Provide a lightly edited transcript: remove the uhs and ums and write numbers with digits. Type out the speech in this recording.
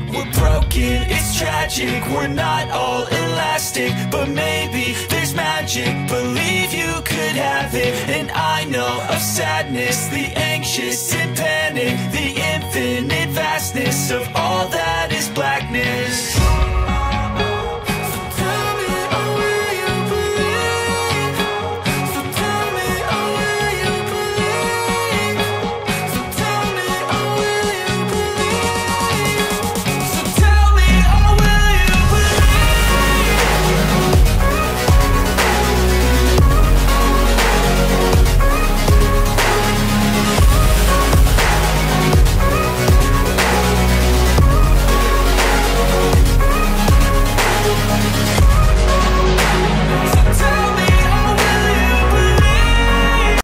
We're broken, it's tragic, we're not all elastic, but maybe there's magic, believe you could have it. And I know of sadness, the anxious and panic, the infinite